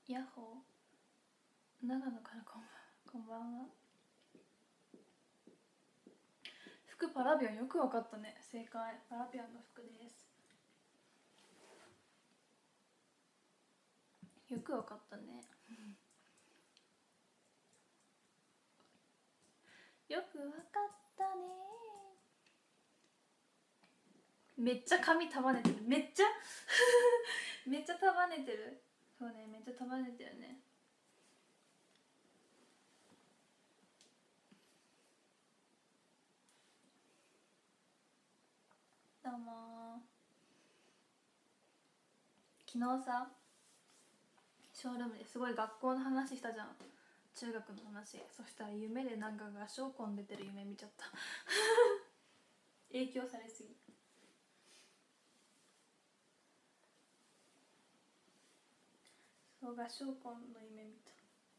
ヤッホー、長野からこんばんは。服パラビオン、よくわかったね。正解、パラビオンの服です。よくわかったね。よくわかったね。めっちゃ髪束ねてる。めっちゃめっちゃ束ねてる。そうね、めっちゃ束ねてるね。どうも。昨日さ、ショールームですごい学校の話したじゃん。中学の話。そしたら夢でなんか合唱コン出てる夢見ちゃった影響されすぎ。そう、合唱コンの夢見た。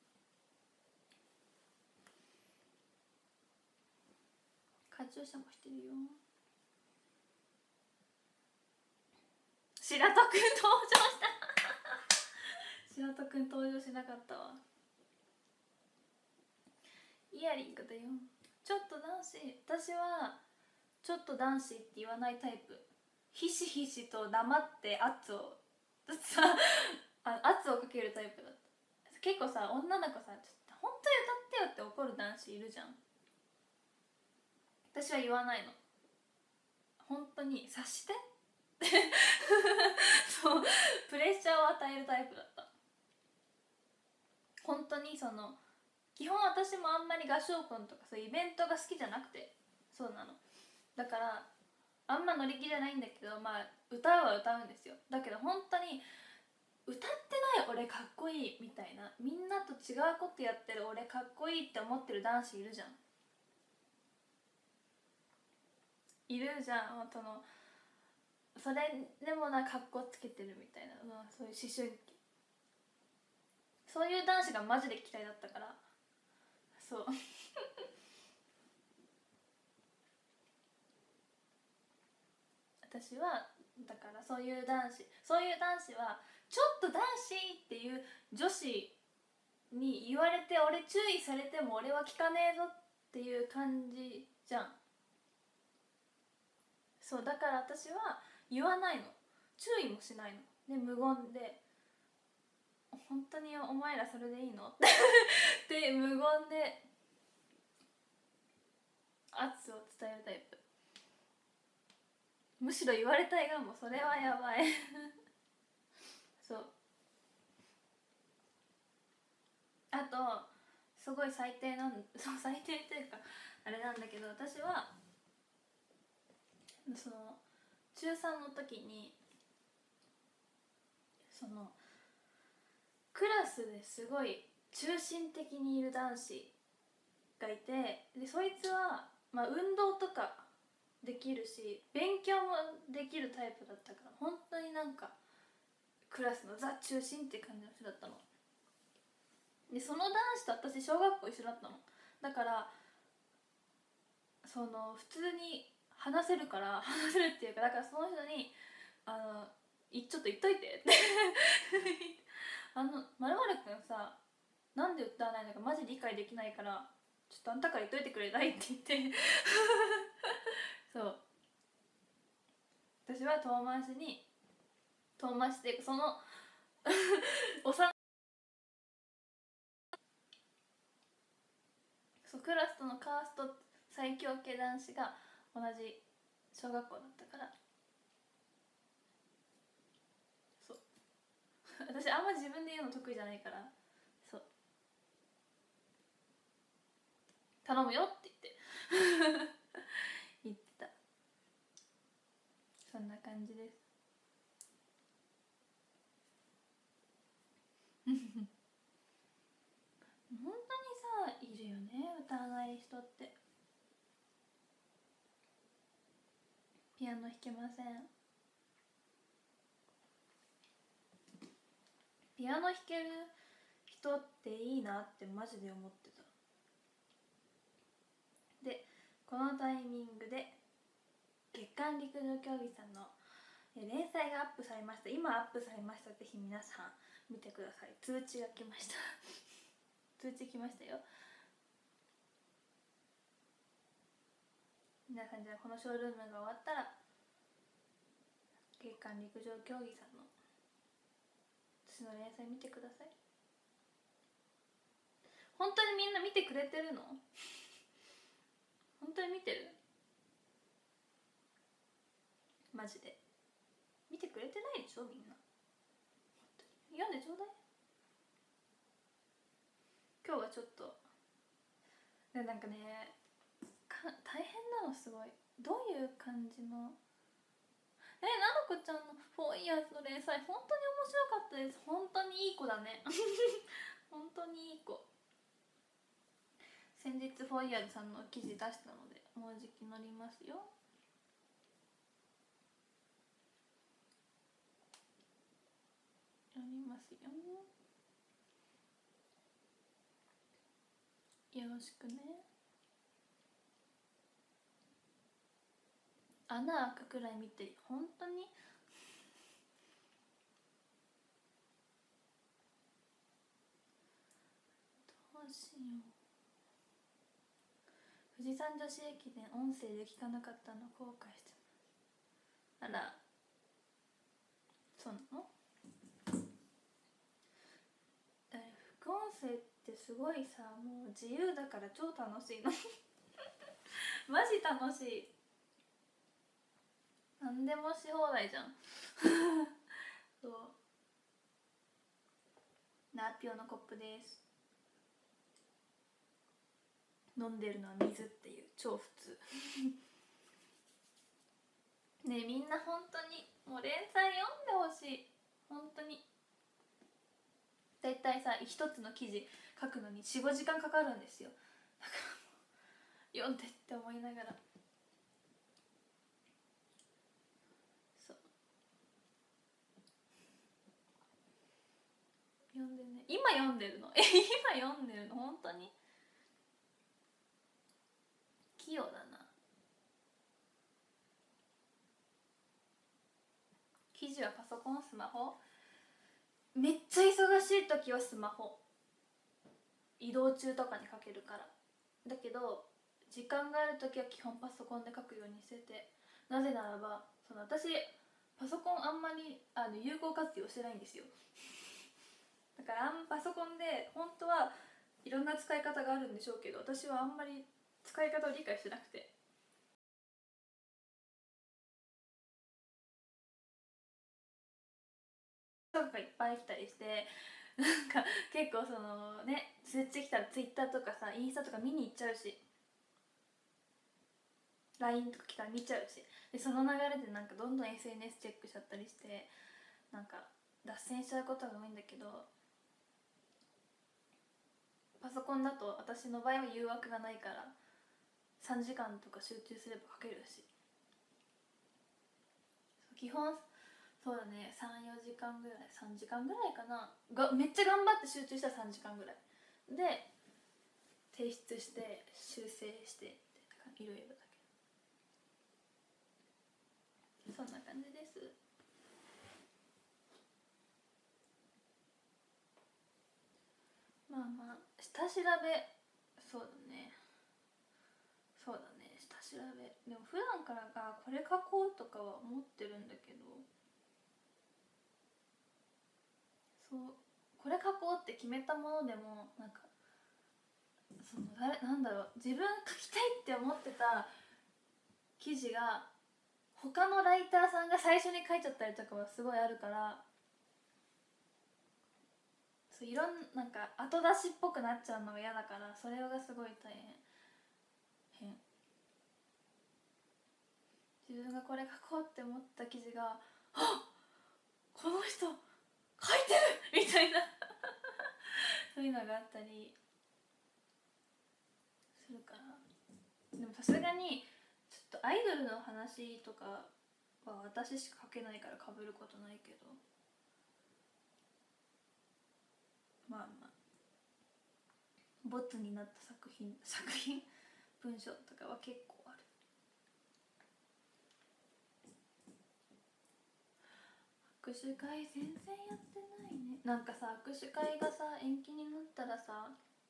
カチューシャもしてるよ。白戸くん登場した白戸くん登場しなかったわ。イヤリングだよ。ちょっと男子、私はちょっと男子って言わないタイプ。ひしひしと黙って圧をさ圧をかけるタイプだった。結構さ、女の子さ、ちょっと本当に歌ってよって怒る男子いるじゃん。私は言わないの。本当に察してそう、プレッシャーを与えるタイプだった。本当にその基本私もあんまり合唱コンとかそういうイベントが好きじゃなくて、そうなの。だからあんま乗り気じゃないんだけど、まあ歌うは歌うんですよ。だけど本当に歌ってない俺かっこいいみたいな、みんなと違うことやってる俺かっこいいって思ってる男子いるじゃん。いるじゃん。本当のそれでもな、かっこつけてるみたいな、そういう思春期、そういう男子がマジで嫌いだったから。そう私はだからそういう男子はちょっと男子っていう女子に言われて、俺注意されても俺は聞かねえぞっていう感じじゃん。そうだから私は言わないの、注意もしないので、無言で本当にお前らそれでいいのって無言で圧を伝えるタイプ。むしろ言われたいがもうそれはやばいそうあとすごい最低そう最低っていうかあれなんだけど、私はその中3の時にそのクラスですごい中心的にいる男子がいて、でそいつは、まあ、運動とかできるし勉強もできるタイプだったから、本当になんかクラスのザ中心って感じの人だったの。でその男子と私小学校一緒だったの。だからその普通に話せるから話せるっていうか、だからその人にちょっと言っといてってまるまるくんさ、なんで歌わないのかマジ理解できないから、ちょっとあんたから言っといてくれないって言ってそう私は遠回してその幼そうクラスとのカースト最強系男子が同じ小学校だったから、そう私あんま自分で言うの得意じゃないから、そう頼むよって言って言ってた。そんな感じです本当にさ、いるよね歌わない人って。ピアノ弾けません。ピアノ弾ける人っていいなってマジで思ってた。でこのタイミングで月刊陸上競技さんの連載がアップされました。今アップされました。ぜひ皆さん見てください。通知が来ました通知来ましたよ。皆さん、じゃあこのショールームが終わったら月刊陸上競技さんの私の連載見てください。本当にみんな見てくれてるの？本当に見てる？マジで見てくれてないでしょみんな。読んでちょうだい。今日はちょっとでなんかね大変なのすごい。どういう感じのななこちゃんの4 years の連載本当に面白かったです。本当にいい子だね本当にいい子。先日4 years さんの記事出したのでもうじき乗りますよ。乗りますよ。よろしくね。穴開くくらい見て本当にどうしよう。富士山女子駅伝音声で聞かなかったの後悔してます。あらそうなの？副音声ってすごいさ、もう自由だから超楽しいのマジ楽しい。何でもし放題じゃんそうナピオのコップです。飲んでるのは水っていう超普通ねえみんな本当にもう連載読んでほしい。本当にだいたいさ一つの記事書くのに 4,5 時間かかるんですよ。だからもう読んでって思いながらそう読んでね。今読んでるの今読んでるの本当に器用だな。記事はパソコンスマホ。めっちゃ忙しい時はスマホ、移動中とかに書けるから。だけど時間がある時は基本パソコンで書くようにしてて、なぜならば私パソコンあんまり有効活用してないんですよだからパソコンで本当はいろんな使い方があるんでしょうけど、私はあんまり使い方を理解してなくて、とかいっぱい来たりしてなんか結構通知来たら Twitter とかさインスタとか見に行っちゃうし LINE とか来たら見ちゃうし、でその流れでなんかどんどん SNS チェックしちゃったりしてなんか脱線しちゃうことが多いんだけど、パソコンだと私の場合は誘惑がないから3時間とか集中すれば書けるし、基本そうだね 3,4 時間ぐらい3時間ぐらいかながめっちゃ頑張って集中したら3時間ぐらいで提出して修正していろいろだけどそんな感じです。まあまあ下調べそうだねそうだね下調べでも普段からこれ書こうとかは思ってるんだけど、そうこれ書こうって決めたものでもなんかなんだろう、自分書きたいって思ってた記事が他のライターさんが最初に書いちゃったりとかはすごいあるから、そうなんか後出しっぽくなっちゃうのが嫌だから、それがすごい大変。自分がこれ書こうって思った記事があっこの人書いてるみたいなそういうのがあったりするから。でもさすがにちょっとアイドルの話とかは私しか書けないから被ることないけど、まあまあボツになった作品文章とかは結構ある。 握手会全然やってないね。なんかさ、握手会がさ延期になったらさ、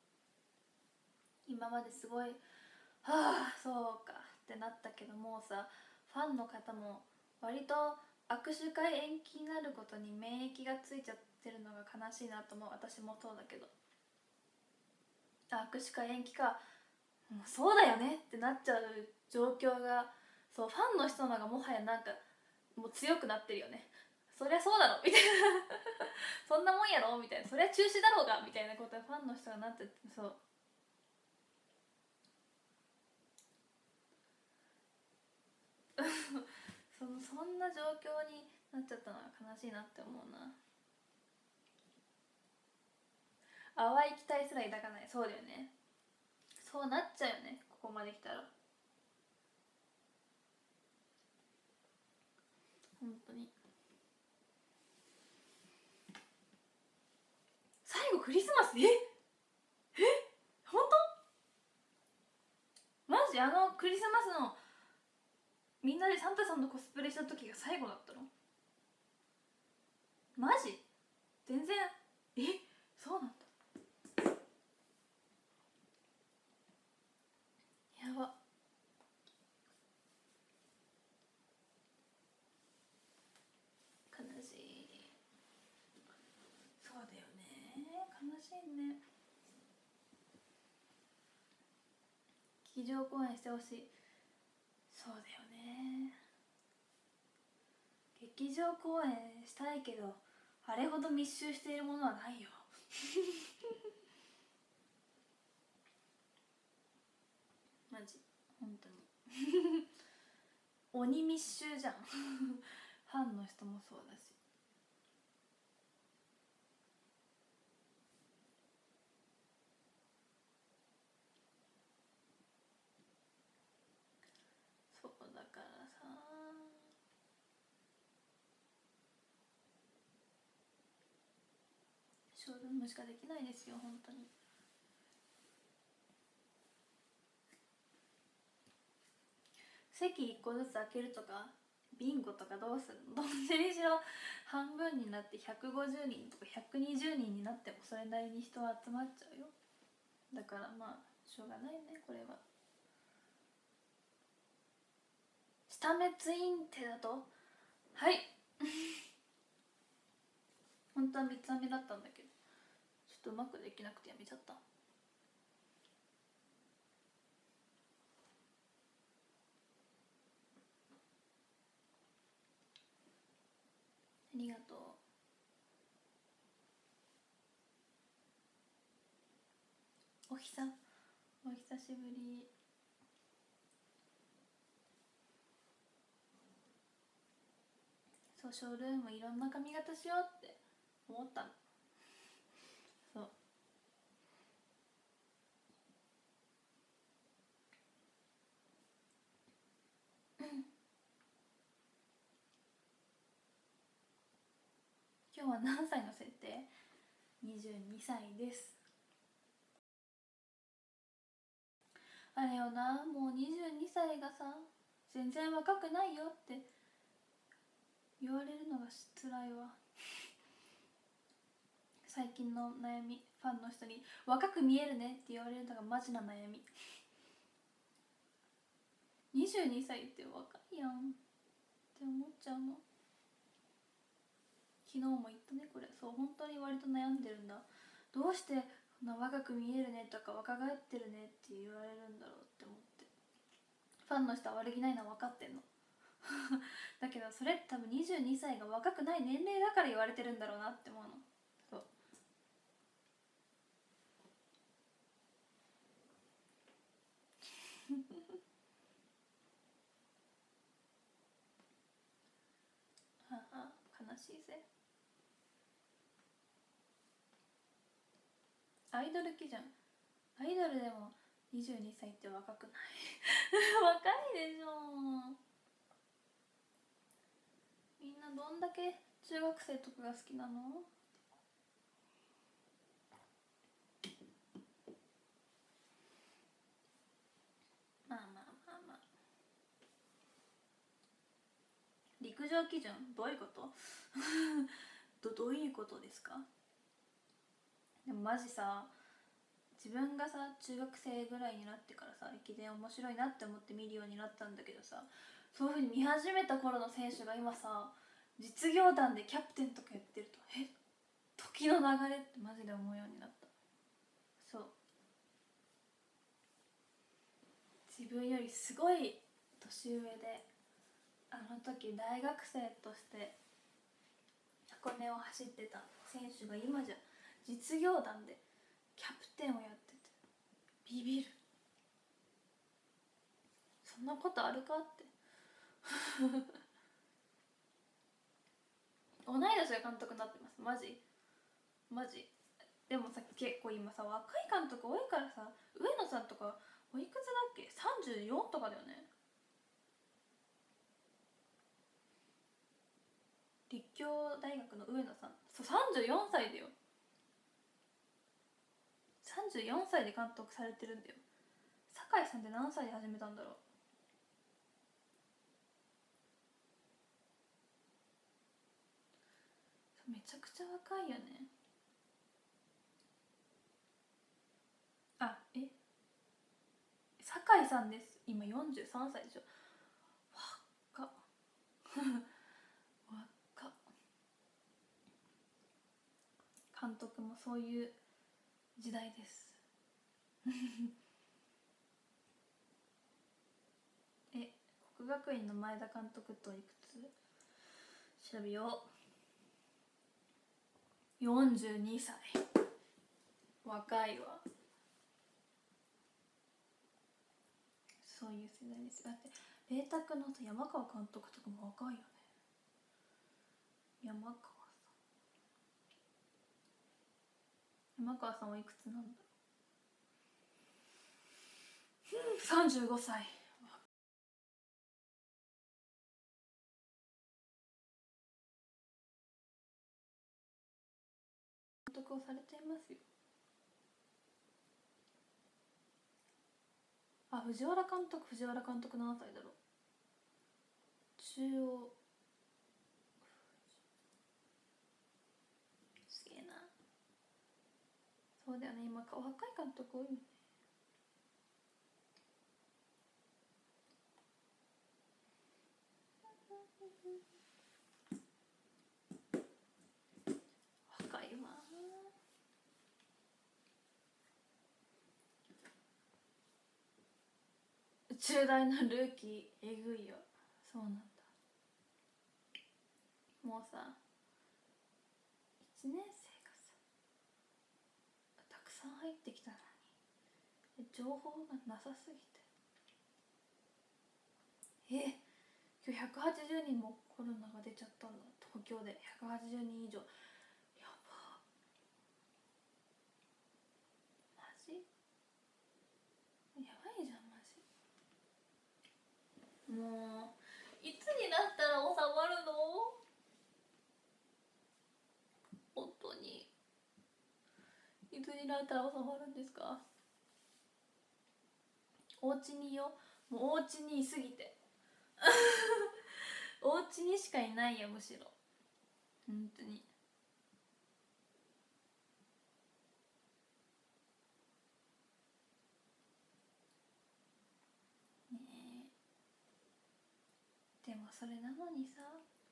今まですごいはあそうかってなったけど、もうさファンの方も割と握手会延期になることに免疫がついちゃってるのが悲しいなと思う。私もそうだけど、握手会延期か、もうそうだよねってなっちゃう状況が、そうファンの人のがもはやなんかもう強くなってるよね。そりゃそうだろみたいなそんなもんやろみたいな、そりゃ中止だろうがみたいなことでファンの人がなってて、そうそんな状況になっちゃったのが悲しいなって思うな。淡い期待すら抱かない。そうだよね、そうなっちゃうよね、ここまで来たら。本当に最後クリスマス、本当マジクリスマスのみんなでサンタさんのコスプレした時が最後だったの？マジ？全然、そうなんだ。やば。悲しい。そうだよね、悲しいね。劇場公演してほしい。そうだよね、劇場公演したいけどあれほど密集しているものはないよマジ本当に鬼密集じゃんファンの人もそうだし。そうだからさ、ショールームしかできないですよ本当に。席1個ずつ開けるとかビンゴとかどうするの？どっちにしろ半分になって150人とか120人になってもそれなりに人は集まっちゃうよ。だからまあしょうがないねこれは。下目ツインテだとはい本当は3つ編みだったんだけどちょっとうまくできなくてやめちゃった。ありがとう。お久しぶり。そうショールームいろんな髪型しようって思ったの。そう今日は何歳の設定？22歳です。あれよな、もう22歳がさ全然若くないよって言われるのが辛いわ最近の悩み、ファンの人に若く見えるねって言われるのがマジな悩み。22歳って若いやんって思っちゃうの。昨日も言ったねこれ。そう本当に割と悩んでるんだ。どうしてこんな若く見えるねとか若返ってるねって言われるんだろうって思って。ファンの人は悪気ないのは分かってんのだけどそれって多分22歳が若くない年齢だから言われてるんだろうなって思うの。そうはあ悲しいぜ。アイドル基準、アイドルでも22歳って若くない若いでしょ。みんなどんだけ中学生とかが好きなの？まあまあまあまあ。陸上基準どういうこと？ どういうことですか？でもマジさ、自分がさ中学生ぐらいになってからさ駅伝面白いなって思って見るようになったんだけどさ、そういう風に見始めた頃の選手が今さ実業団でキャプテンとかやってると、時の流れってマジで思うようになった。そう、自分よりすごい年上で、あの時大学生として箱根を走ってた選手が今じゃ実業団でキャプテンをやっててビビる。そんなことあるかって同い年が監督になってます。マジマジ。でもさ、結構今さ若い監督多いからさ、上野さんとかおいくつだっけ、34とかだよね。立教大学の上野さん、そう34歳だよ。34歳で監督されてるんだよ。酒井さんって何歳で始めたんだろう。めちゃくちゃ若いよね。あ、酒井さんです。今43歳でしょ。若っ若っ。監督もそういう時代です国学院の前田監督といくつ、調べよう。42歳。若いわ。そういう世代です。だって麗澤のさ山川監督とかも若いよね。山川さんはいくつなんだろう。35歳。監督をされていますよ。あ、藤原監督何歳だろう。中央、すげえな。そうだよね、今若い監督多いもんね。若いわ。中大のルーキーえぐいよ。そうなんだ。もうさ1年生がさたくさん入ってきたのに情報がなさすぎて、今日180人もコロナが出ちゃったんだ。東京で180人以上。やば。マジやばいじゃんマジ。もういつになったら収まるの。本当にいつになったら収まるんですか。お家にいよ。もうお家にいすぎてお家にしかいないよ、むしろ。本当にね。でもそれなのにさ、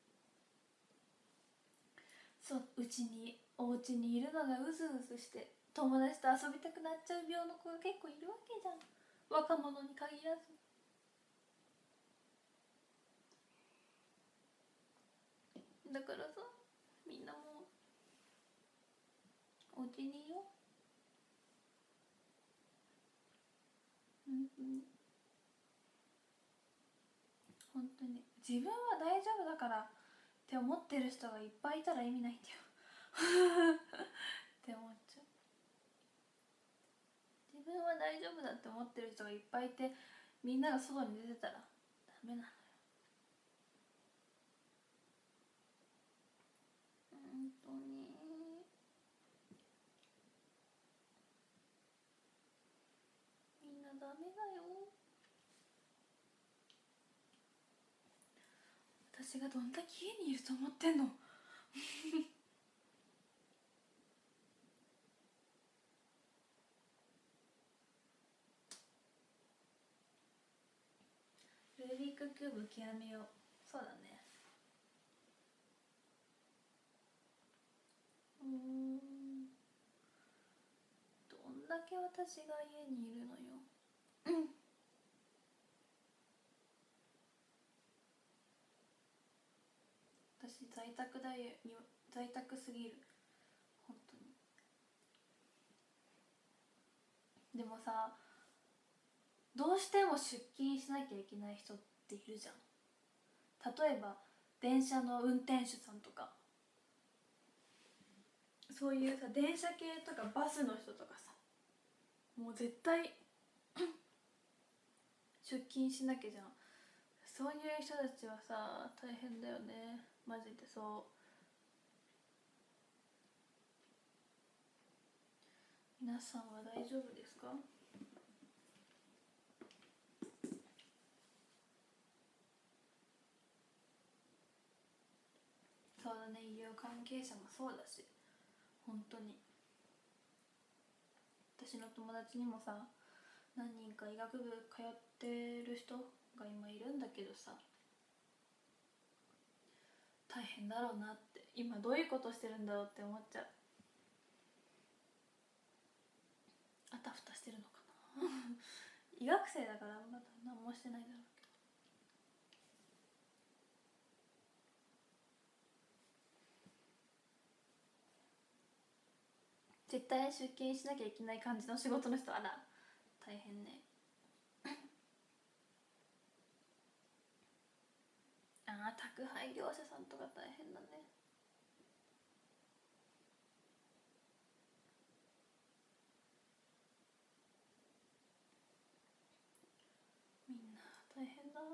そうお家にいるのがうずうずして友達と遊びたくなっちゃう病の子が結構いるわけじゃん。若者に限らず。だからさ、みんなもうお家にいよ。本当に自分は大丈夫だからって思ってる人がいっぱいいたら意味ないんだよって思っちゃう。自分は大丈夫だって思ってる人がいっぱいいて、みんなが外に出てたらダメなのよ。本当にみんなダメだよ。私がどんだけ家にいると思ってんの。 育休部極めよう。そうだね。どんだけ私が家にいるのよ。私在宅だよ、在宅すぎる本当に。でもさ、どうしても出勤しなきゃいけない人っているじゃん。例えば電車の運転手さんとか、そういうさ電車系とかバスの人とかさ、もう絶対出勤しなきゃじゃん。そういう人たちはさ大変だよねマジで。そう、皆さんは大丈夫ですか？そうだね、医療関係者もそうだし、本当に。私の友達にもさ、何人か医学部通ってる人が今いるんだけどさ、大変だろうなって。今どういうことしてるんだろうって思っちゃう。あたふたしてるのかな医学生だからまだ何もしてないだろうけど。絶対出勤しなきゃいけない感じの仕事の人、あら大変ね。ああ、宅配業者さんとか大変だね。みんな大変だ。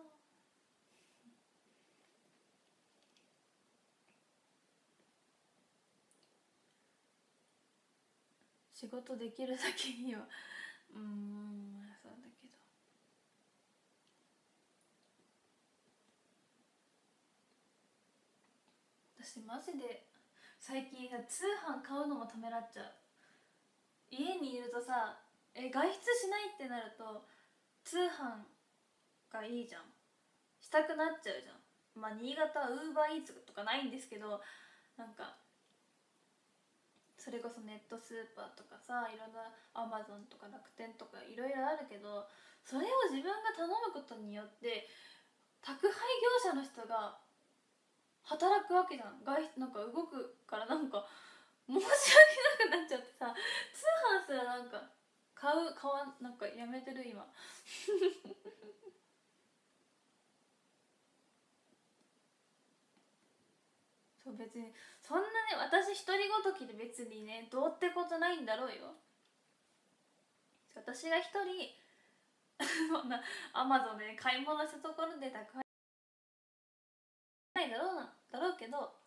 仕事できる先にはそうだけど、私マジで最近さ通販買うのもためらっちゃう。家にいるとさ、外出しないってなると通販がいいじゃん、したくなっちゃうじゃん。まあ新潟はウーバーイーツとかないんですけど、なんかそれこそネットスーパーとかさ、いろんなアマゾンとか楽天とかいろいろあるけど、それを自分が頼むことによって宅配業者の人が働くわけじゃん。なんか動くからなんか申し訳なくなっちゃってさ、通販すらなんかなんかやめてる今そう、別にそんなね、私一人ごときで別にねどうってことないんだろうよ。私が一人そんなアマゾンで、ね、買い物したところで宅配ないだろうけど、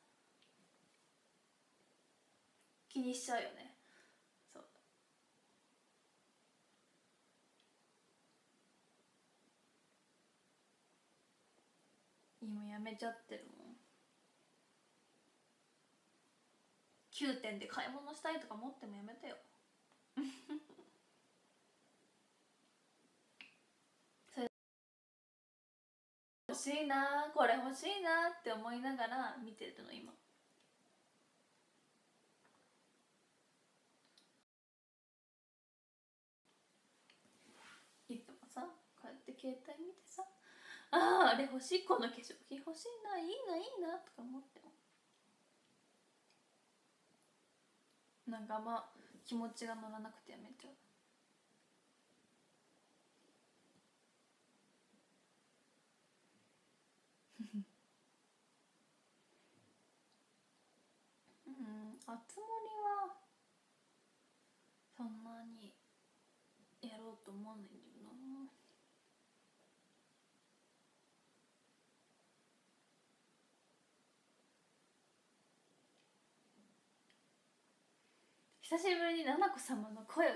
気にしちゃうよね。そう、今やめちゃってるもん。9点で買い物したいとか思ってもやめてよそれ欲しいな、これ欲しいなって思いながら見てるの今。いつもさこうやって携帯見てさ、あれ欲しい、この化粧品欲しいな、いいな、いいなとか思っても、なんか気持ちが乗らなくてやめちゃうあつ森はそんなにやろうと思わないんだよな。久しぶりに七子様の声を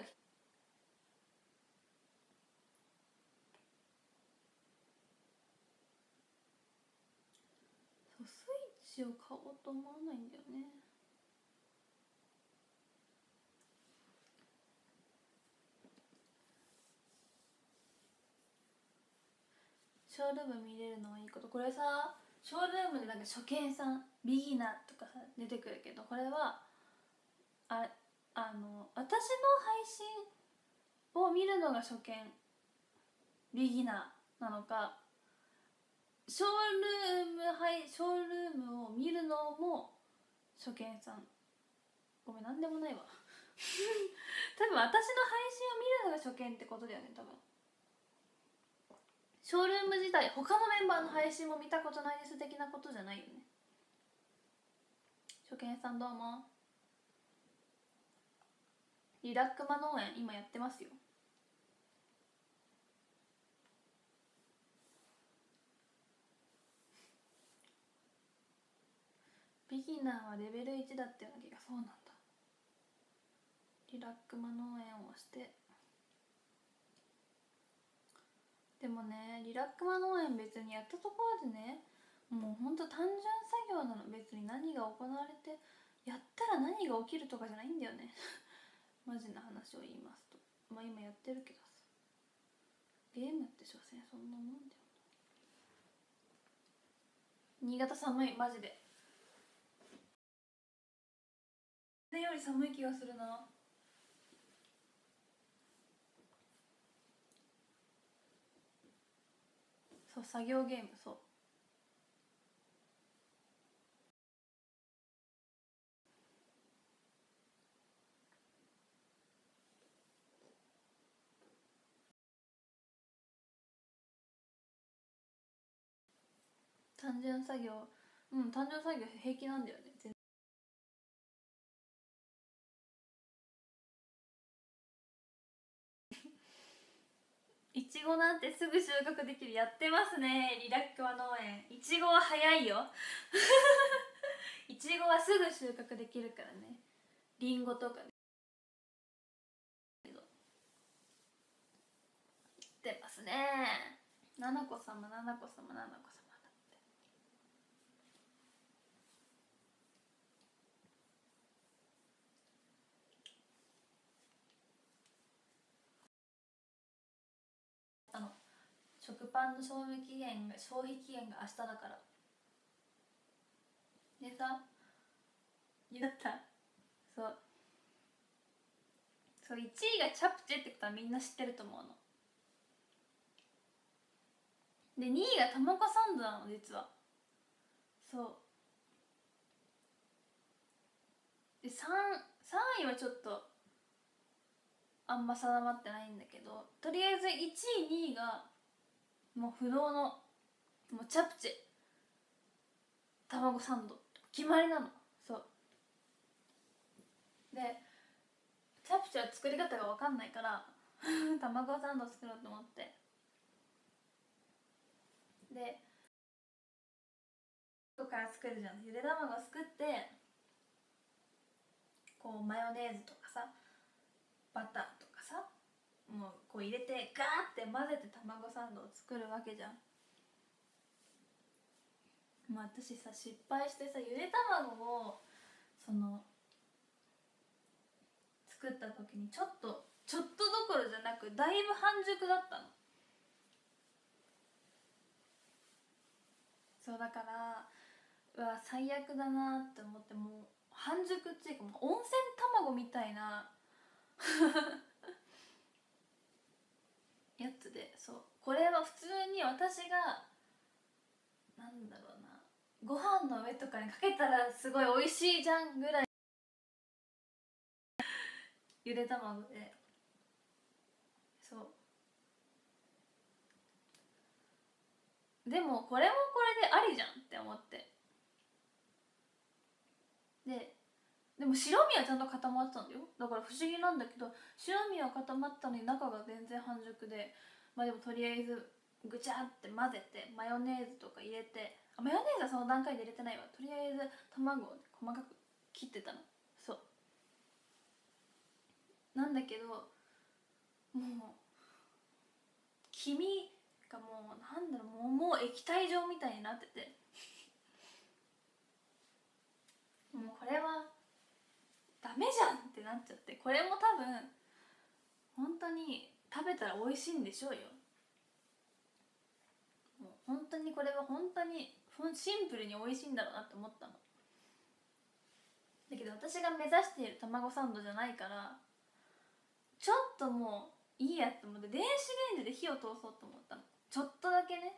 そう、スイッチを買おうと思わないんだよね。 ショールーム見れるのはいいこと。これさ、ショールームでなんか初見さんビギナーとかさ出てくるけど、これは私の配信を見るのが初見ビギナーなのか、ショールームを見るのも初見さん、ごめんなんでもないわ多分私の配信を見るのが初見ってことだよね。多分ショールーム自体他のメンバーの配信も見たことないです的なことじゃないよね。初見さんどうも。リラックマ農園今やってますよ。ビギナーはレベル1だったような気が。そうなんだ。リラックマ農園を押して。でもね、リラックマ農園別にやったところでね、もうほんと単純作業なの。別に何が行われてやったら何が起きるとかじゃないんだよねマジな話を言いますと、まあ今やってるけどさ、ゲームって所詮そんなもんだよな。新潟寒いマジで。それより寒い気がするな。そう作業ゲーム。そう単純作業、単純作業平気なんだよね。いちごなんてすぐ収穫できる。やってますねリラックマ農園。いちごは早いよいちごはすぐ収穫できるからね。りんごとかね。出ますね。ななこ様ななこ様ななこ様だって。食パンの賞味期限が明日だから。でさ、言ったそう1位がチャプチェってことはみんな知ってると思うので、2位がたまごサンドなの実は。そうで 3位はちょっとあんま定まってないんだけど、とりあえず1位2位がもう不動のもうチャプチェたまごサンド決まりなの。そうで、チャプチェは作り方が分かんないからたまごサンド作ろうと思って、でここから作るじゃん。ゆで卵作って、こうマヨネーズとかさバターとかさもうこう入れてガーって混ぜて卵サンドを作るわけじゃん。もう私さ失敗してさ、ゆで卵を作った時にちょっとどころじゃなくだいぶ半熟だったの。そうだから最悪だなって思って、もう半熟っていうかもう温泉卵みたいなやつで、そうこれは普通に私がなんだろうな、ご飯の上とかにかけたらすごい美味しいじゃんぐらいゆで卵で。そうでもこれもこれでありじゃんって思って、でも白身はちゃんと固まってたんだよ。だから不思議なんだけど、白身は固まったのに中が全然半熟で、まあでもとりあえずぐちゃって混ぜてマヨネーズとか入れて、マヨネーズはその段階で入れてないわ。とりあえず卵を細かく切ってたの。そうなんだけど、もう黄身がもうなんだろう、もう液体状みたいになっててもうこれはダメじゃんってなっちゃって、これも多分本当に食べたら美味しいんでしょうよ。も本当にこれは本当にシンプルに美味しいんだろうなって思ったの。だけど私が目指している卵サンドじゃないから、ちょっともういいやって思って電子レンジで火を通そうと思ったの。ちょっとだけね。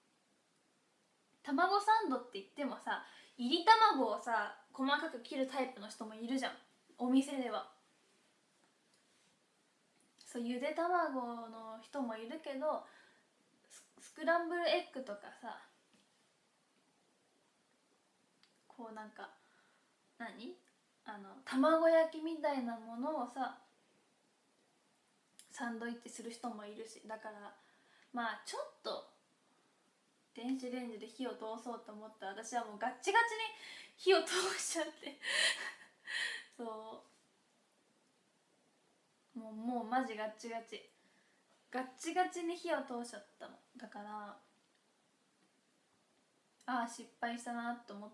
卵サンドって言ってもさ、いり卵をさ細かく切るタイプの人もいるじゃん、お店では。そうゆで卵の人もいるけど、スクランブルエッグとかさ、こうなんか卵焼きみたいなものをさサンドイッチする人もいるし、だからまあちょっと電子レンジで火を通そうと思ったら、私はもうガッチガチに火を通しちゃってそうもうマジガッチガチに火を通しちゃったの。だからああ失敗したなと思って、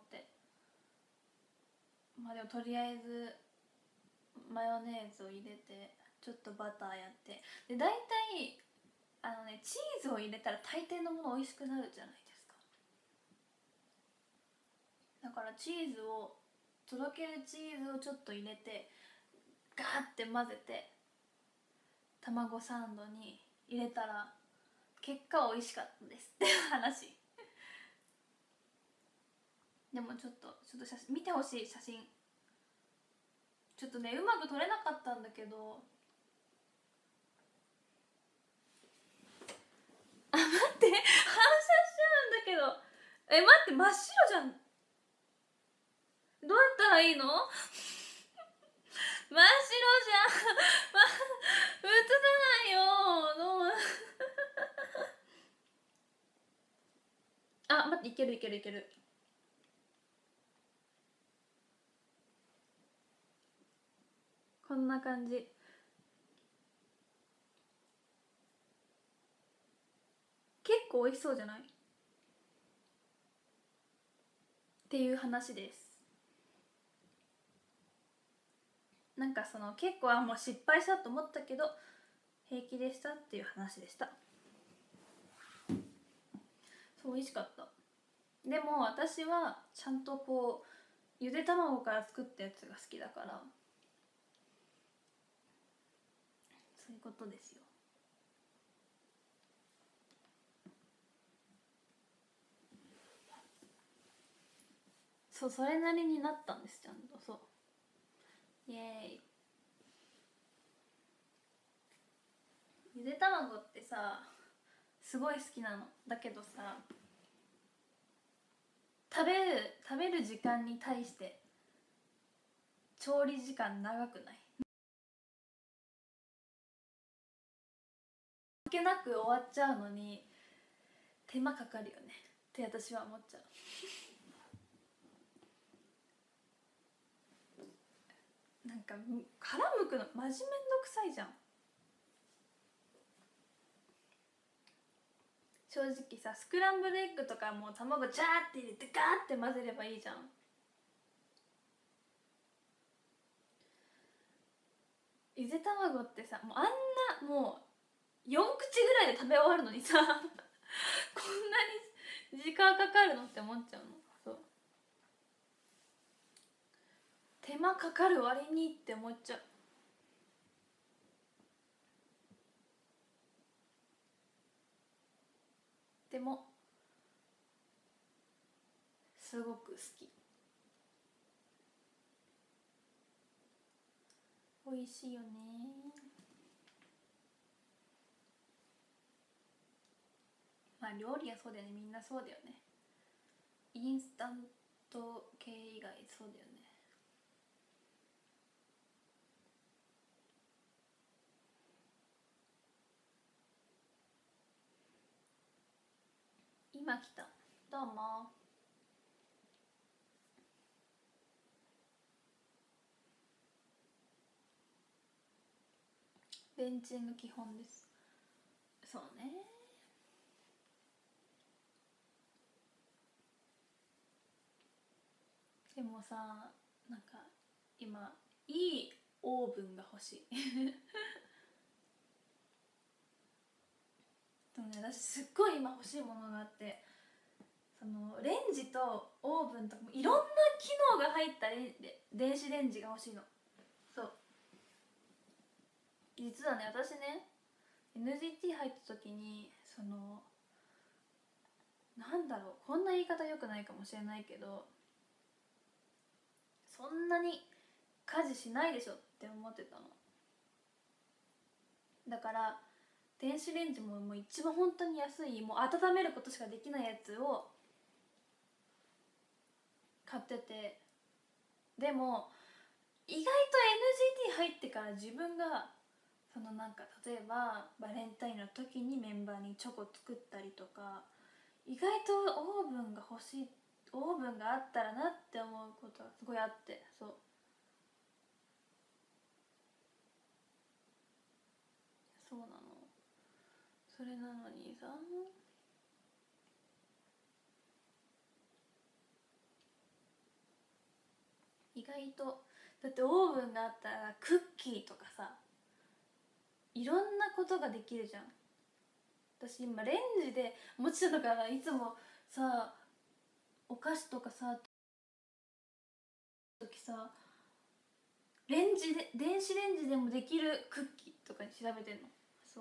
まあでもとりあえずマヨネーズを入れてちょっとバターやって、で大体チーズを入れたら大抵のもの美味しくなるじゃないですか。だからとろけるチーズをちょっと入れてガーって混ぜて卵サンドに入れたら結果美味しかったですって話でもちょっと写真見てほしい。写真ちょっとねうまく撮れなかったんだけど、待って反射しちゃうんだけど、待って真っ白じゃん。どうやったらいいの真っ白じゃん映さないよどうあ、待って、いけるいけるいける。こんな感じ。結構美味しそうじゃないっていう話です。なんか結構もう失敗したと思ったけど平気でしたっていう話でした。そう美味しかった。でも私はちゃんとこうゆで卵から作ったやつが好きだから、そういうことですよ。そうそれなりになったんです。ちゃんとそうイエーイ。ゆで卵ってさすごい好きなの。だけどさ食べる時間に対して調理時間長くない？関係なく終わっちゃうのに手間かかるよねって私は思っちゃうなんか殻むくのマジめんどくさいじゃん。正直さスクランブルエッグとかもう卵ジャーって入れてガーって混ぜればいいじゃん。ゆで卵ってさもうあんなもう4口ぐらいで食べ終わるのにさこんなに時間かかるのって思っちゃうの。そう手間かかる割にって思っちゃう。でもすごく好き。美味しいよね。まあ料理はそうだよね、みんなそうだよね。インスタント系以外そうだよね。今来た。どうも。ベンチング基本です。そうね。でもさなんか今いいオーブンが欲しいでもね、私すっごい今欲しいものがあって、そのレンジとオーブンとかもいろんな機能が入った電子レンジが欲しいの。そう、実はね、私ね NGT 入った時になんだろう、こんな言い方良くないかもしれないけど、そんなに家事しないでしょって思ってたの。だから電子レンジももう一番本当に安い、もう温めることしかできないやつを買ってて、でも意外と NGT 入ってから自分がなんか例えばバレンタインの時にメンバーにチョコ作ったりとか、意外とオーブンが欲しい、オーブンがあったらなって思うことがすごいあって、そうなの。それなのにさ、意外と、だってオーブンがあったらクッキーとかさ、いろんなことができるじゃん。私今レンジでもちろんだから、いつもさお菓子とかさ時さ、電子レンジでもできるクッキーとかに調べてんの。そう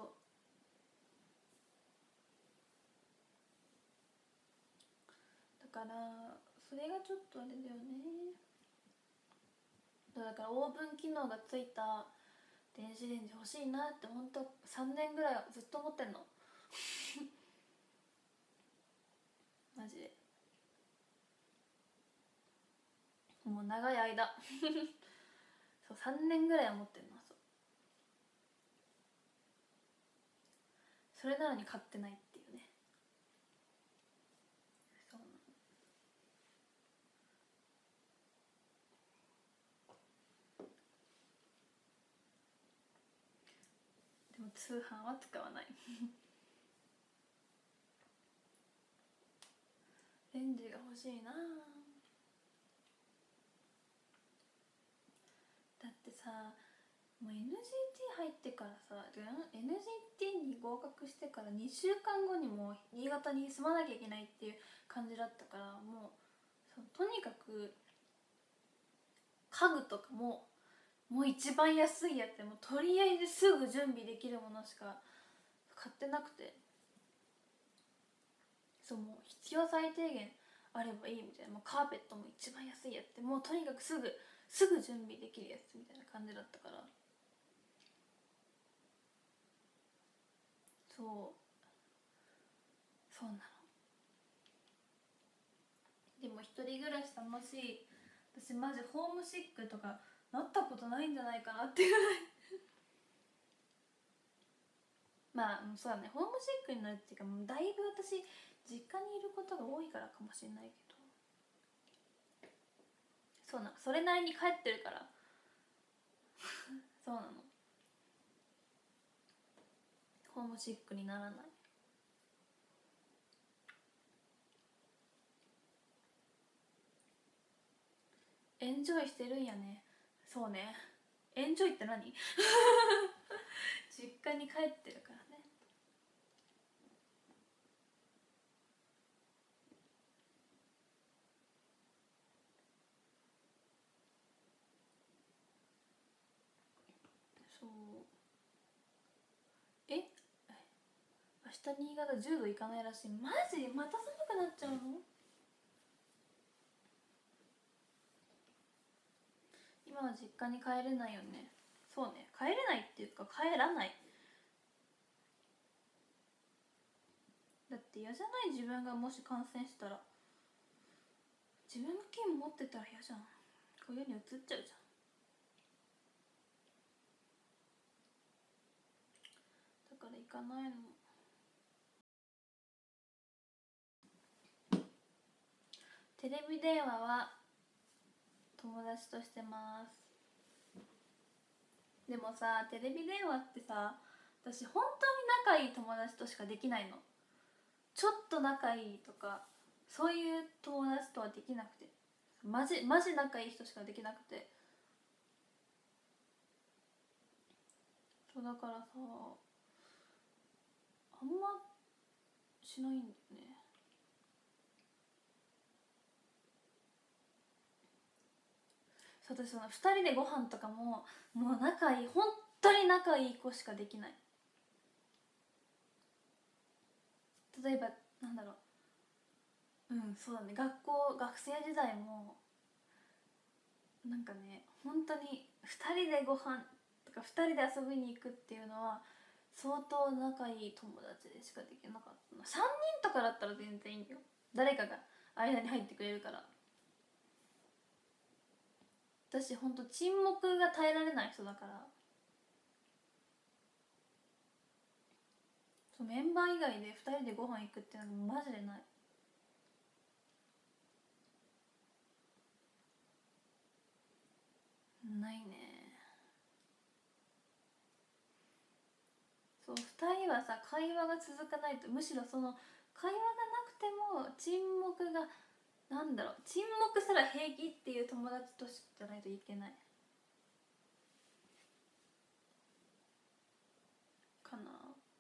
だから、それがちょっとあれだよね。だからオーブン機能がついた電子レンジ欲しいなって、ほんと3年ぐらいずっと思ってんのマジで、もう長い間そう3年ぐらい思ってんの。それなのに買ってないっていうね。そうなの。でも通販は使わないレンジが欲しいな。だってさ、もう NGT 入ってからさ、NGT に合格してから2週間後にもう新潟に住まなきゃいけないっていう感じだったから、もうとにかく家具とかもう一番安いやつでもとりあえずすぐ準備できるものしか買ってなくて、もう必要最低限あればいいみたいな。もうカーペットも一番安いやつで、もうとにかくすぐ準備できるやつみたいな感じだったから、そうなの。でも一人暮らし楽しい。私マジホームシックとかなったことないんじゃないかなっていうぐらいまあそうだね、ホームシックになるっていうか、もうだいぶ私実家にいることが多いからかもしれないけど、それなりに帰ってるからそうなの、ホームシックにならない。エンジョイしてるんやね。そうね、エンジョイって何実家に帰ってるからね。そう、え明日新潟10度いかないらしい。マジまた寒くなっちゃうの。今は実家に帰れないよね。そうね、帰れないっていうか帰らない。だって嫌じゃない？自分がもし感染したら、自分が菌持ってたら嫌じゃん。親にうつっちゃうじゃん。だから行かないの。テレビ電話は友達としてます。でもさ、テレビ電話ってさ、私本当に仲いい友達としかできないの。ちょっと仲いいとかそういう友達とはできなくて、マジ仲いい人しかできなくて。そうだからさ、あんましないんだよね。私その2人でご飯とかももう仲いい、本当に仲いい子しかできない。例えばなんだろう、そうだね、学生時代もなんかね、本当に2人でご飯とか2人で遊びに行くっていうのは相当仲いい友達でしかできなかったな。3人とかだったら全然いいんだよ、誰かが間に入ってくれるから。私ほんと沈黙が耐えられない人だから、そうメンバー以外で2人でご飯行くっていうのがマジでない。ないね。そう、2人はさ会話が続かないと、むしろその会話がなくても沈黙が、なんだろう、沈黙すら平気っていう友達としじゃないといけないかな。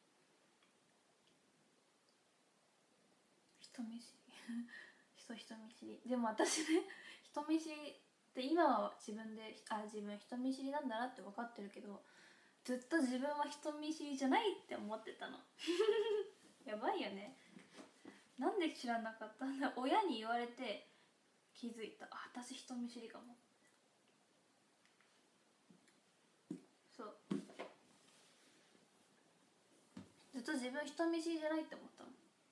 人見知り人見知り。でも私ね、人見知りって今は自分人見知りなんだなって分かってるけど、ずっと自分は人見知りじゃないって思ってたのやばいよね。なんで知らなかったんだ。親に言われて気づいた。あ、私人見知りかも。そう、ずっと自分人見知りじゃないって思ったの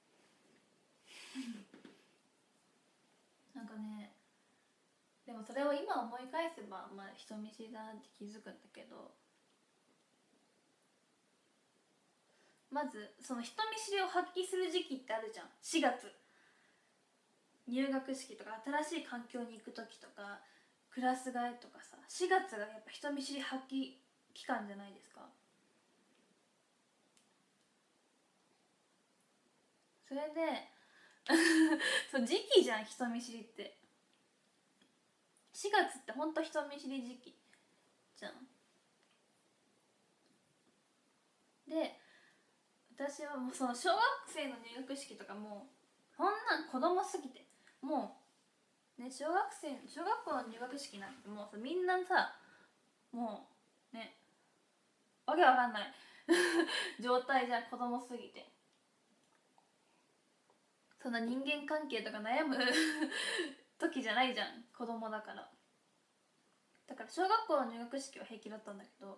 なんかね、でもそれを今思い返せば、まあ、人見知りだなって気づくんだけど、まずその人見知りを発揮する時期ってあるじゃん。4月、入学式とか新しい環境に行く時とかクラス替えとかさ、4月がやっぱ人見知り発揮期間じゃないですか。それでそう時期じゃん、人見知りって。4月ってほんと人見知り時期じゃん。で、私はもうその小学生の入学式とかもこんなん子供すぎて、もうね、小学校の入学式なんてもうさ、みんなさ、もうね、わけわかんない状態じゃん、子供すぎて。そんな人間関係とか悩む時じゃないじゃん、子供だから。だから小学校の入学式は平気だったんだけど、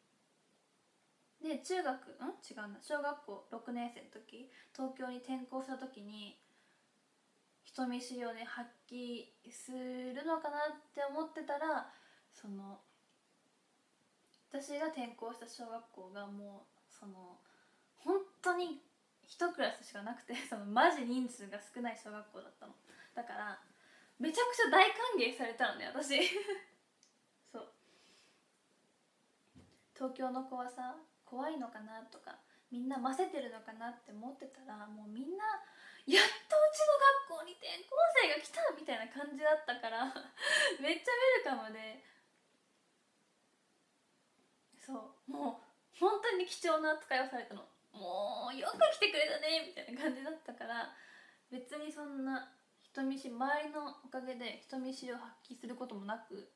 で違うな、小学校6年生の時、東京に転校した時に人見知りをね発揮するのかなって思ってたら、その私が転校した小学校がもうその本当に1クラスしかなくて、そのマジ人数が少ない小学校だったの。だからめちゃくちゃ大歓迎されたのね、私そう東京の子はさ怖いのかなとか、みんなませてるのかなって思ってたら、もうみんなやっとうちの学校に転校生が来たみたいな感じだったからめっちゃウェルカムで、そうもう本当に貴重な扱いをされたの。もうよく来てくれたねみたいな感じだったから、別にそんな人見知り、周りのおかげで人見知りを発揮することもなく、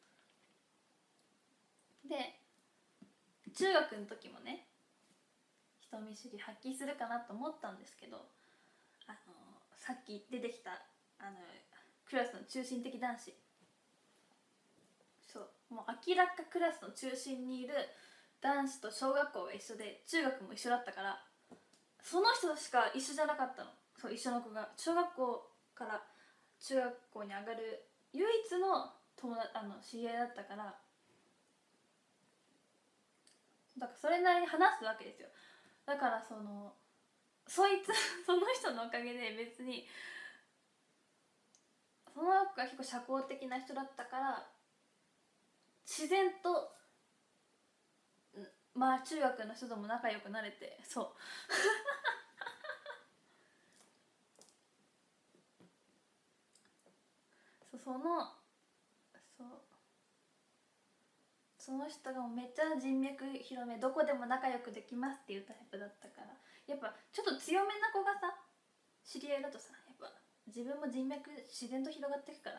で中学の時もね人見知り発揮するかなと思ったんですけど、さっき出てきたクラスの中心的男子、そうもう明らかクラスの中心にいる男子と小学校が一緒で中学も一緒だったから、その人しか一緒じゃなかったの。そう一緒の子が小学校から中学校に上がる唯一の知り合いだったから、だからそれなりに話すわけですよ。だからそいつその人のおかげで、別にその子が結構社交的な人だったから自然とまあ中学の人とも仲良くなれて、そうそのそうその人がめっちゃ人脈広め、どこでも仲良くできますっていうタイプだったから、やっぱちょっと強めな子がさ知り合いだとさ、やっぱ自分も人脈自然と広がっていくから。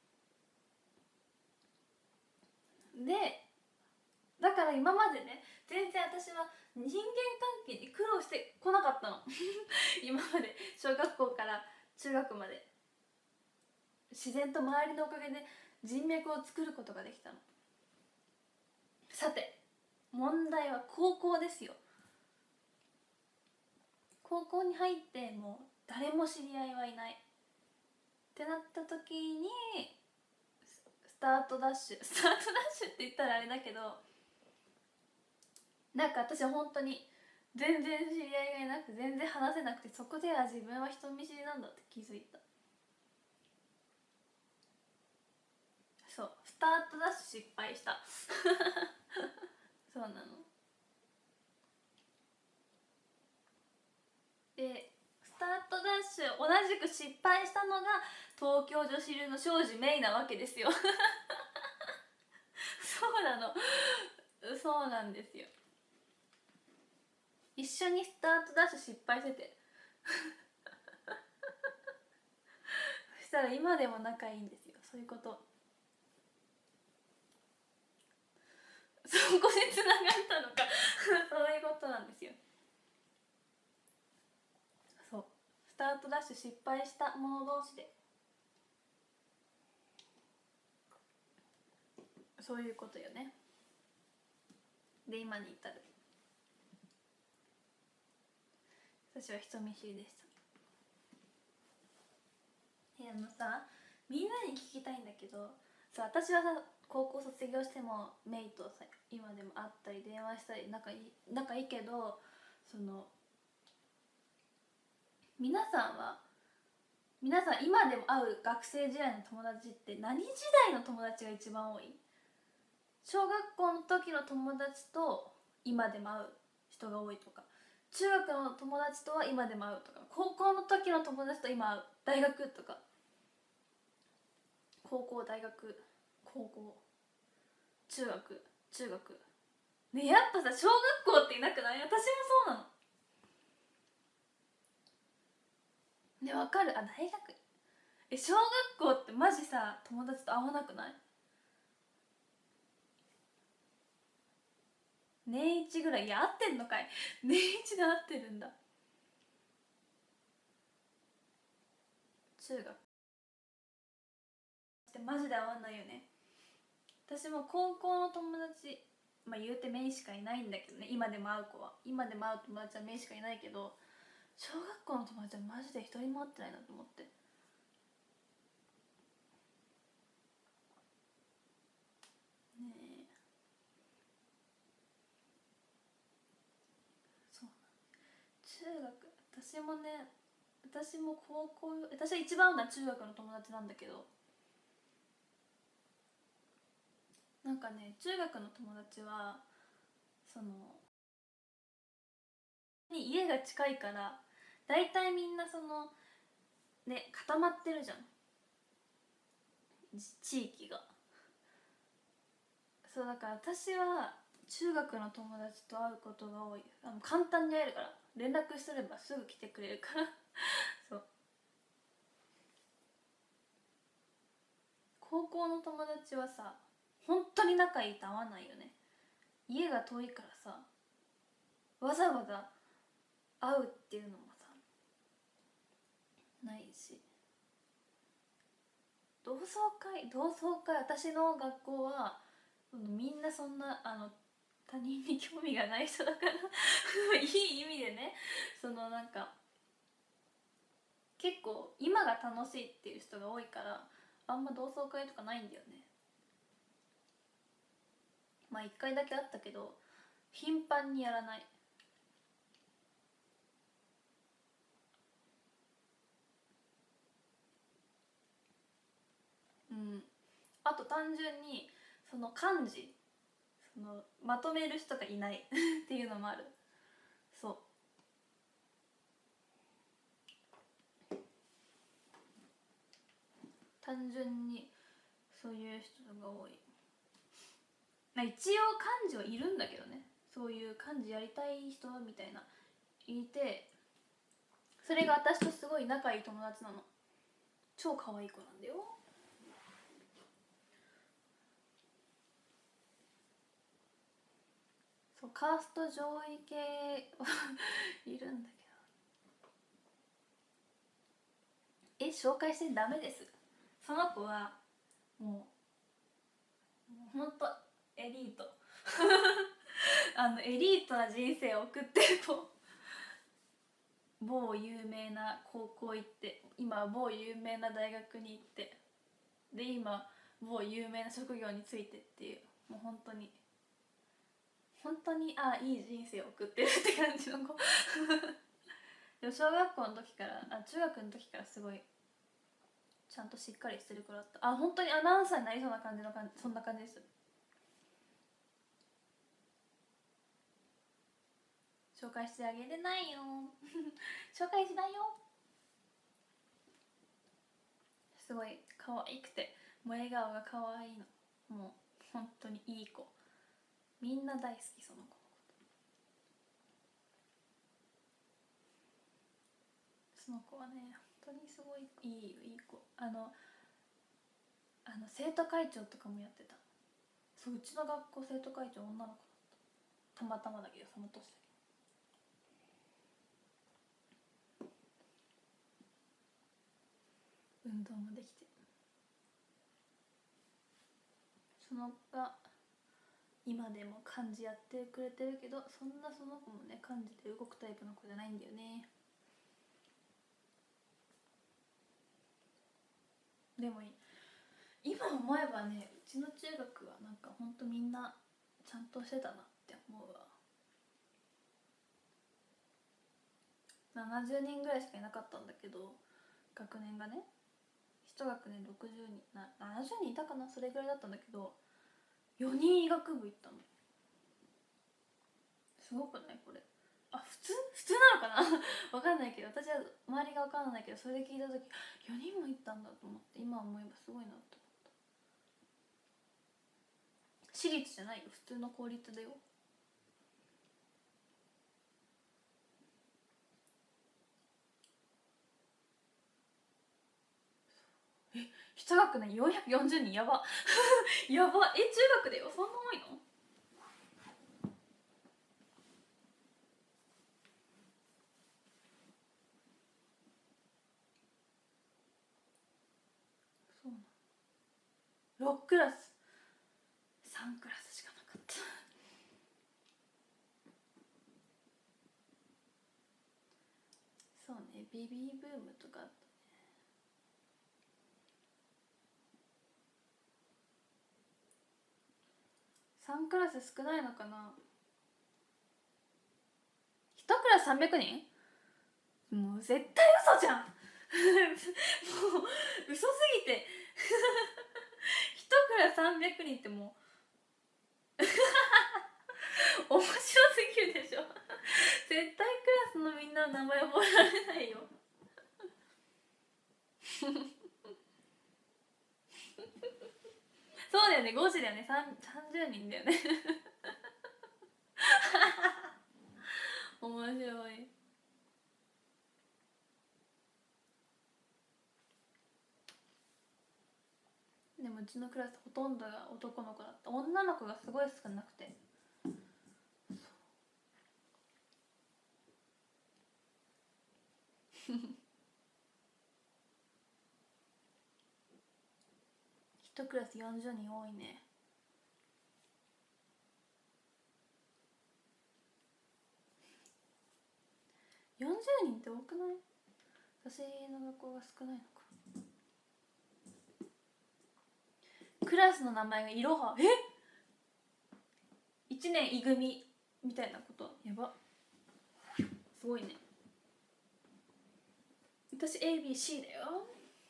でだから今までね、全然私は人間関係に苦労してこなかったの今まで小学校から中学まで自然と周りのおかげで人脈を作ることができたの。さて問題は高校ですよ。高校に入ってもう誰も知り合いはいないってなった時に、スタートダッシュって言ったらあれだけど、なんか私は本当に全然知り合いがいなくて全然話せなくて、そこでは自分は人見知りなんだって気づいた。そう、スタートダッシュ失敗したそうなの。でスタートダッシュ同じく失敗したのが東京女子流の庄司芽衣なわけですよそうなの、そうなんですよ。一緒にスタートダッシュ失敗しててそしたら今でも仲いいんですよ。そういうこと、そこでつながったのかそういうことなんですよ。そう、スタートダッシュ失敗した者同士で、そういうことよね。で今に至る。私は人見知りでした。さ、みんなに聞きたいんだけどさ、私はさ高校卒業してもメイとさ今でも会ったり電話したり仲いいけど、その皆さん今でも会う学生時代の友達って何時代の友達が一番多い？小学校の時の友達と今でも会う人が多いとか、中学の友達とは今でも会うとか、高校の時の友達と今会う、大学とか、高校大学高校中学ね、やっぱさ小学校っていなくない？私もそうなのね。わかる。あ、大学小学校ってマジさ友達と会わなくない？年一ぐらい。いや合ってんのかい年一で合ってるんだ。中学ってマジで会わないよね。私も高校の友達、まあ言うてメイしかいないんだけどね。今でも会う子は、今でも会う友達はメイしかいないけど、小学校の友達はマジで一人も会ってないなと思って。ねえ、そう、中学、私も高校、私は一番会うのは中学の友達なんだけど、なんかね中学の友達はその家が近いから大体みんなそのね固まってるじゃん、地域が。そうだから私は中学の友達と会うことが多い。簡単に会えるから、連絡すればすぐ来てくれるからそう高校の友達はさ本当に仲いいと会わないよね。家が遠いからさ、わざわざ会うっていうのもさないし。同窓会、私の学校はみんなそんな他人に興味がない人だからいい意味でね、そのなんか結構今が楽しいっていう人が多いから、あんま同窓会とかないんだよね。まあ1回だけあったけど頻繁にやらない。うん。あと単純にその漢字、そのまとめる人がいないっていうのもある。そう、単純にそういう人が多い。まあ、一応漢字はいるんだけどね、そういう漢字やりたい人みたいないて、 それが私とすごい仲いい友達なの。超可愛い子なんだよ。そう、カースト上位系いるんだけど、紹介してダメです。その子はもうほんとエリートエリートな人生を送ってる子。某有名な高校行って、今某有名な大学に行って、で今某有名な職業に就いてっていう、もう本当にいい人生を送ってるって感じの子でも小学校の時から中学の時からすごいちゃんとしっかりしてる子だった。本当にアナウンサーになりそうな感じのそんな感じです。紹介してあげれないよ紹介しないよ。すごい可愛くて、もう笑顔が可愛いの。もう本当にいい子、みんな大好きその子のこと。その子はね本当にすごいいい子。生徒会長とかもやってた。そう、うちの学校生徒会長女の子だった。たまたまだけどその年だけど。運動もできて、その子が今でも漢字やってくれてるけど、そんなその子もね漢字で動くタイプの子じゃないんだよね。でも今思えばね、うちの中学はなんかほんとみんなちゃんとしてたなって思うわ。70人ぐらいしかいなかったんだけど、学年がね、1学年60人70人いたかな、それぐらいだったんだけど、4人医学部行ったの。すごくないこれ。普通なのかなわかんないけど、私は周りが分かんないけど、それで聞いた時4人も行ったんだと思って、今思えばすごいなと思った。私立じゃないよ、普通の公立だよ。1学年440人、やばやば。中学だよ、そんな多いの？そうなの。6クラス、3クラスしかなかったそうね、ベビーブームとかあったね。3クラス少ないのかな。1クラス300人？もう絶対嘘じゃんもう嘘すぎて1クラス300人ってもう面白すぎるでしょ絶対クラスのみんなの名前覚えられないよそうだよね、5時だよね、30人だよね面白い。でもうちのクラスほとんどが男の子だった。女の子がすごい少なくて1クラス40人多いね。40人って多くない？私の学校が少ないのか。クラスの名前がいろは、1年い組みたいなこと。やば、すごいね。私 ABC だよ。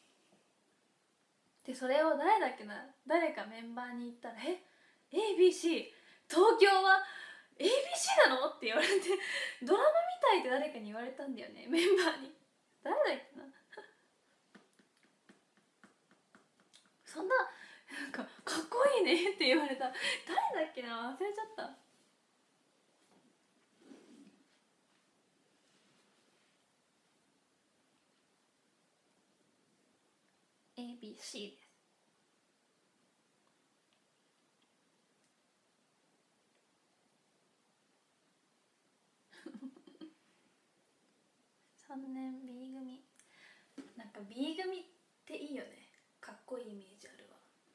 でそれを誰かメンバーに言ったら「ABC 東京は ABC なの？」って言われてドラマみたいって誰かに言われたんだよね、メンバーに。誰だっけなそんな、なんかかっこいいねって言われた。誰だっけな、忘れちゃった。 ABC です。3年 B 組、なんか B 組っていいよね、かっこいいイメージあるわ。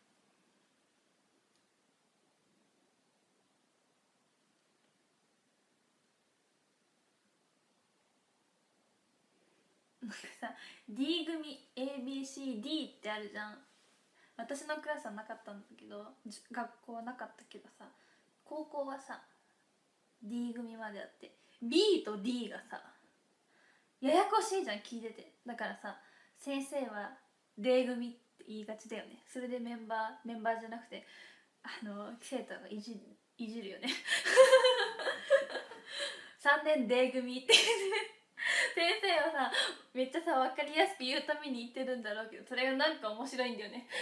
なんかさ D 組 ABCD ってあるじゃん。私のクラスはなかったんだけど、学校はなかったけどさ、高校はさ D 組まであって B と D がさややこしいじゃん、聞いてて。だからさ、先生は D 組って言いがちだよね。それでメンバーじゃなくて生徒がいじるよね3年 D 組って先生はさめっちゃさ分かりやすく言うために言ってるんだろうけど、それがなんか面白いんだよね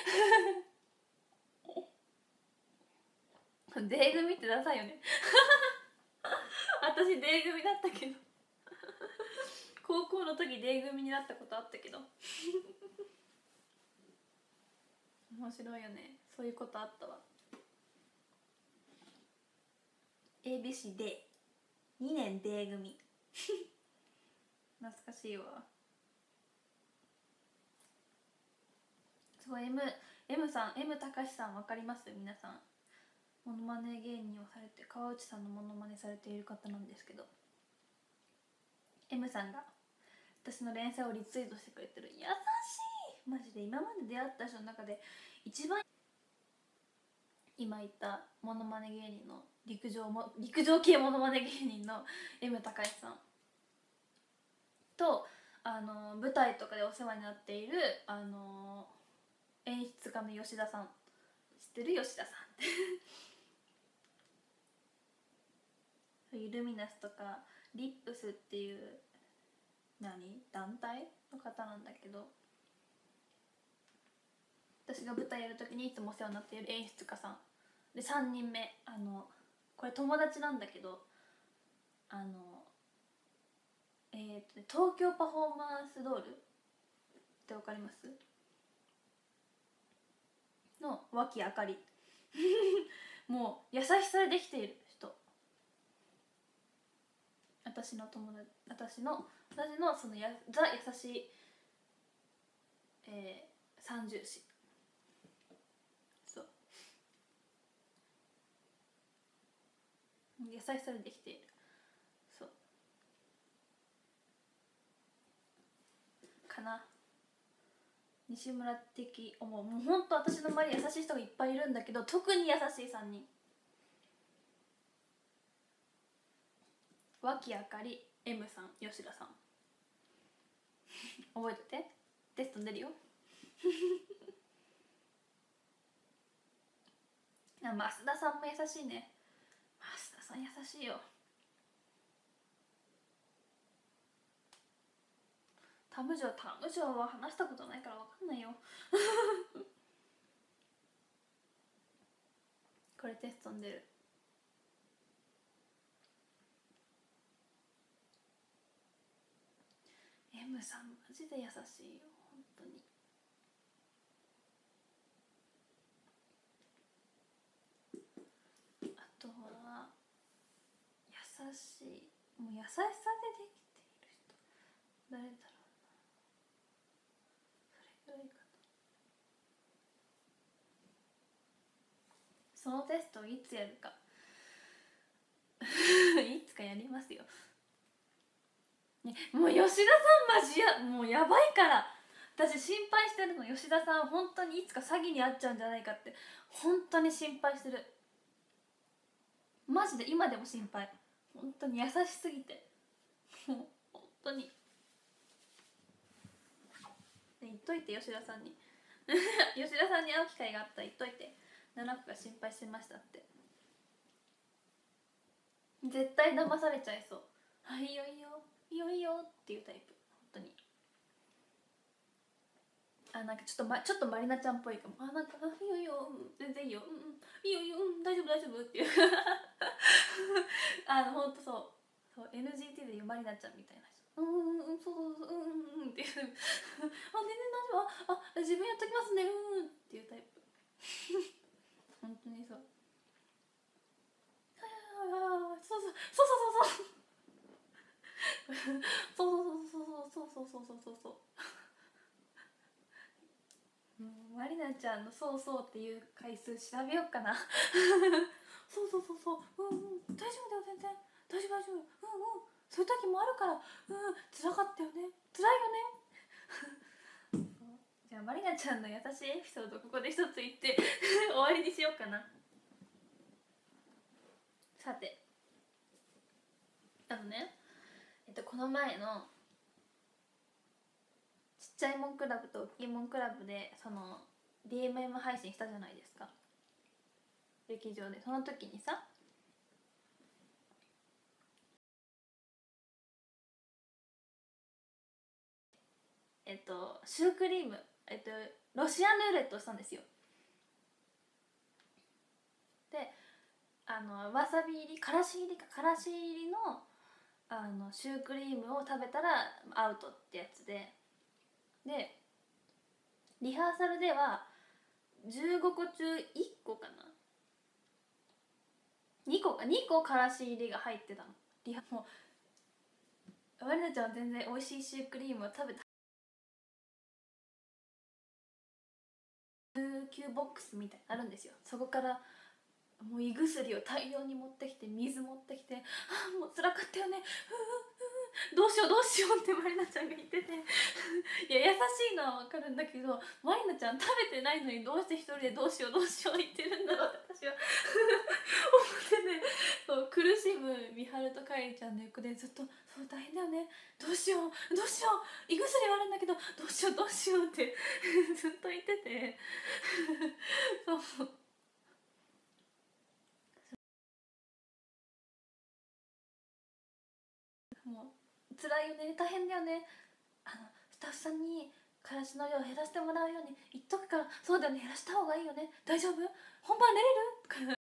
D 組ってダサいよね私 D 組だったけど高校の時 D 組になったことあったけど面白いよね、そういうことあったわ。 ABCD2 年 D 組懐かしいわ。すごい M さん M 高橋さん分かります？皆さんモノマネ芸人をされて、川内さんのモノマネされている方なんですけど、 M さんが私の連載をリツイートしてくれてる。優しい、マジで今まで出会った人の中で一番、今言ったモノマネ芸人の陸上系モノマネ芸人の M 高橋さんと舞台とかでお世話になっている演出家の吉田さん、知ってる？吉田さんってイルミナスとかリップスっていう団体の方なんだけど、私が舞台やるときにいつもお世話になっている演出家さんで、3人目これ友達なんだけど東京パフォーマンスドールってわかります？の脇あかりもう優しさでできている人。私のそのザ優しい、三重視、そう優しさでできている。そうかな、西村的もうほんと私の周り優しい人がいっぱいいるんだけど、特に優しい3人、脇あかり、 M さん、吉田さん覚えてて、テスト出るよ増田さんも優しいね。増田さん優しいよ。タムジョは話したことないから分かんないよこれテストに出る。M さんマジで優しいよ本当に。あとは優しい、もう優しさでできている人誰だろうな、それぐらいかな。そのテストいつやるかいつかやりますよ、ね、もう吉田さんマジもうやばいから、私心配してるの。吉田さん本当にいつか詐欺に遭っちゃうんじゃないかって本当に心配してる。マジで今でも心配、本当に優しすぎてもう本当に、言っといて吉田さんに吉田さんに会う機会があったら言っといて、7個が心配してましたって。絶対騙されちゃいそう。あ、いいよいいよいいよいいよっていうタイプ、本当に。なんかちょっとマリナちゃんっぽいかも。なんかいいよいいよ、全然いいよ、いいよいいよ、大丈夫大丈夫っていうほんとそう NGT でいうマリナちゃんみたいな人。 そうそうそうっていうあ、全然大丈夫、自分やっときますねっていうタイプ本当にそう、そうそうそうそうそうそうそうそうそうそうそうそうそうそう、マリナちゃんのそうそうっていう回数調べようかなそうそうそうそう、大丈夫だよ、全然大丈夫大丈夫、そういう時もあるから、辛かったよね、辛いよねじゃあマリナちゃんの優しいエピソードここで一つ言って終わりにしようかな。さて、ね、この前のちっちゃいもんクラブと大きいもんクラブでその DMM 配信したじゃないですか、劇場で。その時にさ、シュークリーム、ロシアンルーレットをしたんですよ。で、わさび入り、からし入りか、からし入りのシュークリームを食べたらアウトってやつで、リハーサルでは15個中1個かな、2個からし入りが入ってたの。もう我なちゃんは全然美味しいシュークリームを食べた19ボックスみたいになるんですよ。そこからもう胃薬を大量に持ってきて、水持ってきて、もう辛かったよね、どうしようどうしようってマリナちゃんが言ってていや優しいのは分かるんだけど、マリナちゃん食べてないのにどうして一人でどうしようどうしよう言ってるんだろうって私は思ってね、そう苦しむ美晴とカイリちゃんの横でずっと「そう大変だよね、どうしようどうしよう、胃薬はあるんだけどどうしようどうしよう」ってずっと言っててそうもう辛いよね、大変だよね、スタッフさんにからしの量を減らしてもらうように言っとくから、そうだよね、減らした方がいいよね、大丈夫、本番寝れる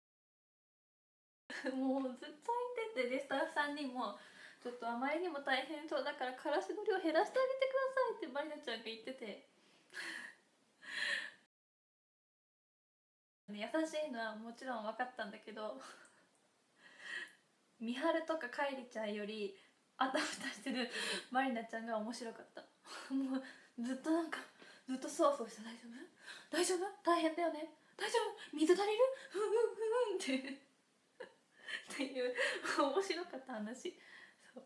とかもうずっと言ってて、でスタッフさんにもちょっとあまりにも大変そうだからからしの量減らしてあげてくださいってマリナちゃんが言ってて、優しいのはもちろん分かったんだけど、美晴とかカイリちゃんよりあたふたしてるマリナちゃんが面白かったもうずっとなんかずっとそうそうして「大丈夫大丈夫大変だよね大丈夫水足りるってっていう面白かった話。そう、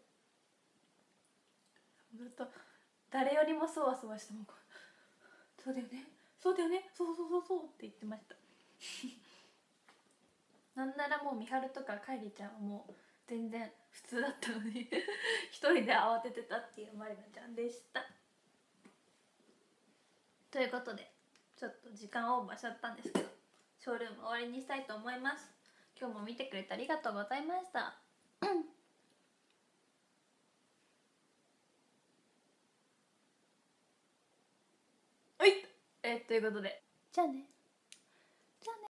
ずっと誰よりもそわそわしてもそうだよねそうだよねそうそうそうそうって言ってましたなんならもう美晴とかカイリちゃんはもう全然普通だったのに一人で慌ててたっていうマリナちゃんでした。ということでちょっと時間オーバーしちゃったんですけど、ショールーム終わりにしたいと思います。今日も見てくれてありがとうございましたはい、ということでじゃあね。じゃあね。